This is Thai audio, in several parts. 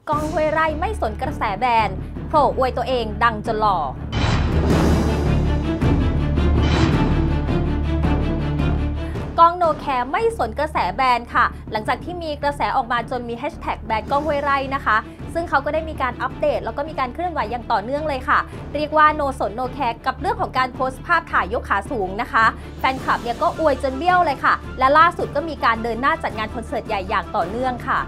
ก้องห้วยไร่ไม่สนกระแสแบนโผล่อวยตัวเองดังจนหล่อก้องโนแคร์ไม่สนกระแสแบนค่ะหลังจากที่มีกระแสออกมาจนมีแฮชแท็กแบนก้องห้วยไร่นะคะซึ่งเขาก็ได้มีการอัปเดตแล้วก็มีการเคลื่อนไหวอย่างต่อเนื่องเลยค่ะเรียกว่าโนสนโนแคร์กับเรื่องของการโพสต์ภาพถ่ายยกขาสูงนะคะแฟนคลับเนี่ยก็อวยจนเบี้ยวเลยค่ะและล่าสุดก็มีการเดินหน้าจัดงานคอนเสิร์ตใหญ่อย่างต่อเนื่องค่ะ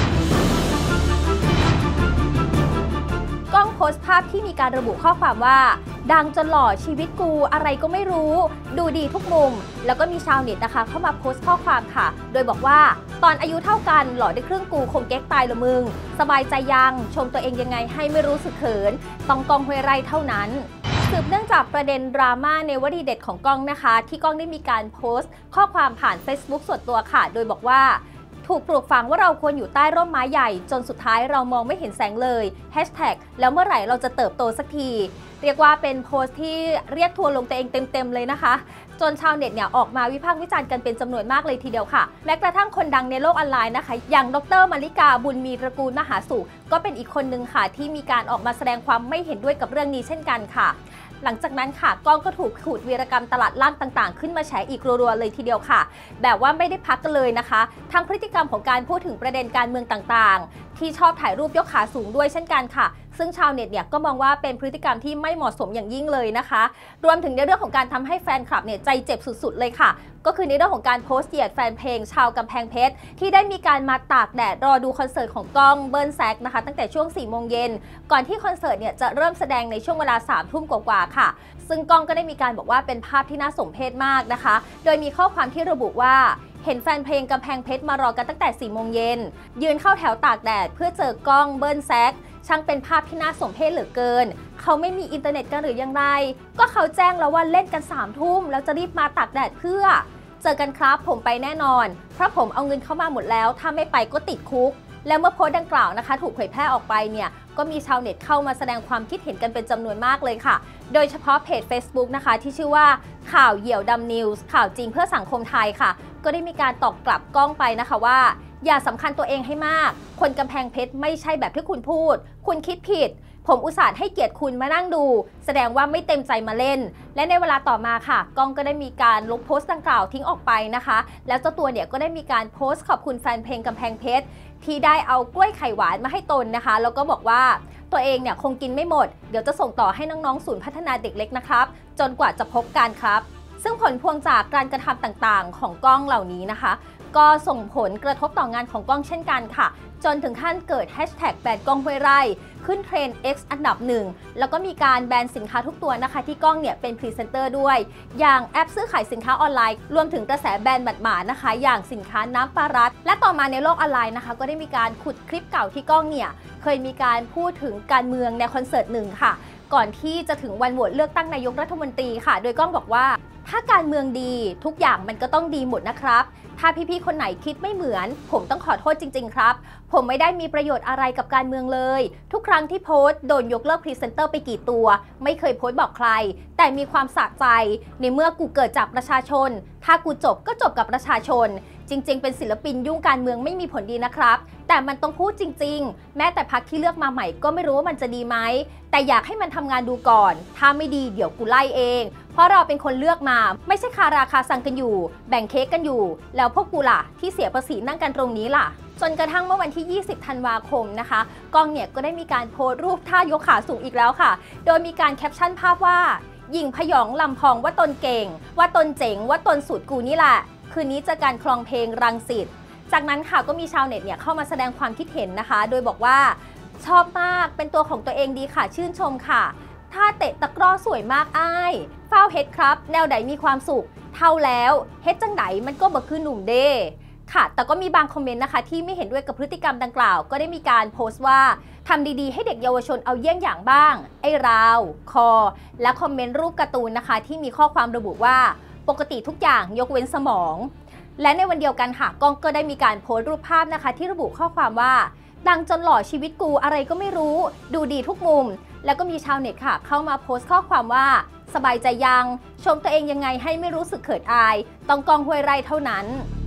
ก้องโพสต์ภาพที่มีการระบุข้อความว่าดังจนหล่อชีวิตกูอะไรก็ไม่รู้ดูดีทุกมุมแล้วก็มีชาวเน็ตนะคะเข้ามาโพสต์ข้อความค่ะโดยบอกว่าตอนอายุเท่ากันหล่อได้ครึ่งกูคงเก๊กตายละมึงสบายใจยังชมตัวเองยังไงให้ไม่รู้สึกเขินต้องก้องห้วยไร่เท่านั้นสืบเนื่องจากประเด็นดราม่าในวลีเด็ดของก้องนะคะที่ก้องได้มีการโพสต์ข้อความผ่าน Facebook ส่วนตัวค่ะโดยบอกว่าถูกปลูกฝังว่าเราควรอยู่ใต้ร่มไม้ใหญ่จนสุดท้ายเรามองไม่เห็นแสงเลยแฮชแท็กแล้วเมื่อไหร่เราจะเติบโตสักทีเรียกว่าเป็นโพสต์ที่เรียกทัวร์ลงตัวเองเต็มๆเลยนะคะจนชาวเน็ตเนี่ยออกมาวิพากษ์วิจารณ์กันเป็นจำนวนมากเลยทีเดียวค่ะแม้กระทั่งคนดังในโลกออนไลน์นะคะอย่างดร.มาริกาบุญมีตระกูลมหาสุขก็เป็นอีกคนนึงค่ะที่มีการออกมาแสดงความไม่เห็นด้วยกับเรื่องนี้เช่นกันค่ะหลังจากนั้นค่ะก้องก็ถูกขูดวีรกรรมตลาดล่างต่างๆขึ้นมาแฉอีกรัวๆเลยทีเดียวค่ะแบบว่าไม่ได้พักกันเลยนะคะทั้งพฤติกรรมของการพูดถึงประเด็นการเมืองต่างๆที่ชอบถ่ายรูปยกขาสูงด้วยเช่นกันค่ะซึ่งชาวเน็ตเนี่ยก็มองว่าเป็นพฤติกรรมที่ไม่เหมาะสมอย่างยิ่งเลยนะคะรวมถึงในเรื่องของการทำให้แฟนคลับเนี่ยใจเจ็บสุดๆเลยค่ะก็คือในเรื่องของการโพสต์เหยียดแฟนเพลงชาวกำแพงเพชรที่ได้มีการมาตากแดดรอดูคอนเสิร์ตของก้องเบิ้ลแซกนะคะตั้งแต่ช่วง 4 โมงเย็นก่อนที่คอนเสิร์ตเนี่ยจะเริ่มแสดงในช่วงเวลา 3 ทุ่มกว่าๆค่ะซึ่งก้องก็ได้มีการบอกว่าเป็นภาพที่น่าสมเพชมากนะคะโดยมีข้อความที่ระบุว่าเห็นแฟนเพลงกำแพงเพชรมารอกันตั้งแต่ 4 โมงเย็นยืนเข้าแถวตากแดดเพื่อเจอก้องเบิ้ลแซกช่างเป็นภาพที่น่าสมเพชเหลือเกินเขาไม่มีอินเทอร์เน็ตกันหรือยังไรก็เขาแจ้งแล้วว่าเล่นกัน 3 ทุ่มแล้วจะรีบมาตากแดดเพื่อเจอกันครับผมไปแน่นอนเพราะผมเอาเงินเข้ามาหมดแล้วถ้าไม่ไปก็ติดคุกแล้วเมื่อโพสต์ดังกล่าวนะคะถูกเผยแพร่ออกไปเนี่ยก็มีชาวเน็ตเข้ามาแสดงความคิดเห็นกันเป็นจำนวนมากเลยค่ะโดยเฉพาะเพจ Facebook นะคะที่ชื่อว่าข่าวเหยี่ยวดำนิวส์ข่าวจริงเพื่อสังคมไทยค่ะก็ได้มีการตอบกลับก้องไปนะคะว่าอย่าสำคัญตัวเองให้มากคนกำแพงเพชรไม่ใช่แบบที่คุณพูดคุณคิดผิดผมอุตส่าห์ให้เกียรติคุณมานั่งดูแสดงว่าไม่เต็มใจมาเล่นและในเวลาต่อมาค่ะก้องก็ได้มีการลบโพสต์ดังกล่าวทิ้งออกไปนะคะแล้วเจ้าตัวเนี่ยก็ได้มีการโพสต์ขอบคุณแฟนเพลงกำแพงเพชรที่ได้เอากล้วยไข่หวานมาให้ตนนะคะแล้วก็บอกว่าตัวเองเนี่ยคงกินไม่หมดเดี๋ยวจะส่งต่อให้น้องๆศูนย์พัฒนาเด็กเล็กนะครับจนกว่าจะพบกันครับซึ่งผลพวงจากการกระทำต่างๆของก้องเหล่านี้นะคะก็ส่งผลกระทบต่องานของก้องเช่นกันค่ะจนถึงขั้นเกิดแฮชแท็กแบนก้องห้วยไร่ขึ้นเทรนด์ X อันดับหนึ่งแล้วก็มีการแบนสินค้าทุกตัวนะคะที่ก้องเนี่ยเป็นพรีเซนเตอร์ด้วยอย่างแอปซื้อขายสินค้าออนไลน์รวมถึงกระแสแบนหมาดๆนะคะอย่างสินค้าน้ำปลาร้าและต่อมาในโลกออนไลน์นะคะก็ได้มีการขุดคลิปเก่าที่ก้องเนี่ยเคยมีการพูดถึงการเมืองในคอนเสิร์ตหนึ่งค่ะก่อนที่จะถึงวันโหวตเลือกตั้งนายกรัฐมนตรีค่ะโดยก้องบอกว่าถ้าการเมืองดีทุกอย่างมันก็ต้องดีหมดนะครับถ้าพี่ๆคนไหนคิดไม่เหมือนผมต้องขอโทษจริงๆครับผมไม่ได้มีประโยชน์อะไรกับการเมืองเลยทุกครั้งที่โพสต์โดนยกเลิกพรีเซนเตอร์ไปกี่ตัวไม่เคยโพสต์บอกใครแต่มีความสะใจในเมื่อกูเกิดจากประชาชนถ้ากูจบก็จบกับประชาชนจริงๆเป็นศิลปินยุ่งการเมืองไม่มีผลดีนะครับแต่มันต้องพูดจริงๆแม้แต่พรรคที่เลือกมาใหม่ก็ไม่รู้ว่ามันจะดีไหมแต่อยากให้มันทำงานดูก่อนถ้าไม่ดีเดี๋ยวกูไล่เองเพราะเราเป็นคนเลือกมาไม่ใช่คาราคาซังกันอยู่แบ่งเค้กกันอยู่แล้วพวกกูล่ะที่เสียภาษีนั่งกันตรงนี้ล่ะจนกระทั่งเมื่อวันที่ 20 ธันวาคมนะคะก้องเนี่ยก็ได้มีการโพสต์รูปท่ายกขาสูงอีกแล้วค่ะโดยมีการแคปชั่นภาพว่าหญิงพยองลำพองว่าตนเก่งว่าตนเจ๋งว่าตนสูตรกูนี่แหละคืนนี้เจอการคลองเพลงรังสิตจากนั้นค่ะก็มีชาวเน็ตเนี่ยเข้ามาแสดงความคิดเห็นนะคะโดยบอกว่าชอบมากเป็นตัวของตัวเองดีค่ะชื่นชมค่ะถ้าเตะตะกร้อสวยมากอ้ายเฝ้าเฮ็ดครับแนวใดมีความสุขเท่าแล้วเฮ็ดจังไหนมันก็บ่คือหนุ่มเด้ค่ะแต่ก็มีบางคอมเมนต์นะคะที่ไม่เห็นด้วยกับพฤติกรรมดังกล่าวก็ได้มีการโพสต์ว่าทำดีๆให้เด็กเยาวชนเอาเยี่ยงอย่างบ้างไอ้ราวคอและคอมเมนต์รูปการ์ตูนนะคะที่มีข้อความระบุว่าปกติทุกอย่างยกเว้นสมองและในวันเดียวกันค่ะก้องก็ได้มีการโพสต์รูปภาพนะคะที่ระบุข้อความว่าดังจนหล่อชีวิตกูอะไรก็ไม่รู้ดูดีทุกมุมแล้วก็มีชาวเน็ตค่ะเข้ามาโพสต์ข้อความว่าสบายใจยังชมตัวเองยังไงให้ไม่รู้สึกเขินอายต้องก้องห้วยไร่เท่านั้น